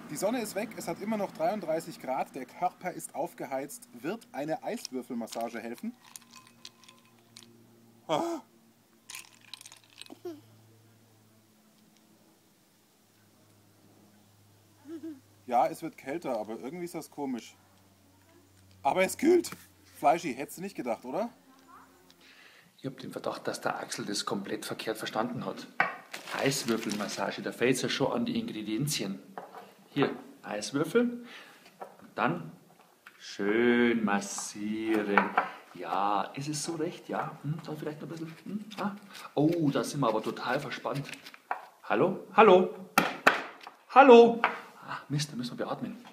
Die Sonne ist weg, es hat immer noch 33 Grad, der Körper ist aufgeheizt. Wird eine Eiswürfelmassage helfen? Ah. Ja, es wird kälter, aber irgendwie ist das komisch. Aber es kühlt. Fleischi, hättest du nicht gedacht, oder? Ich habe den Verdacht, dass der Axel das komplett verkehrt verstanden hat. Eiswürfelmassage, da fällt es ja schon an die Ingredienzien. Hier, Eiswürfel und dann schön massieren. Ja, ist es so recht? Ja, dann vielleicht noch ein bisschen. Ah. Oh, da sind wir aber total verspannt. Hallo? Hallo? Hallo? Ah, Mist, da müssen wir beatmen.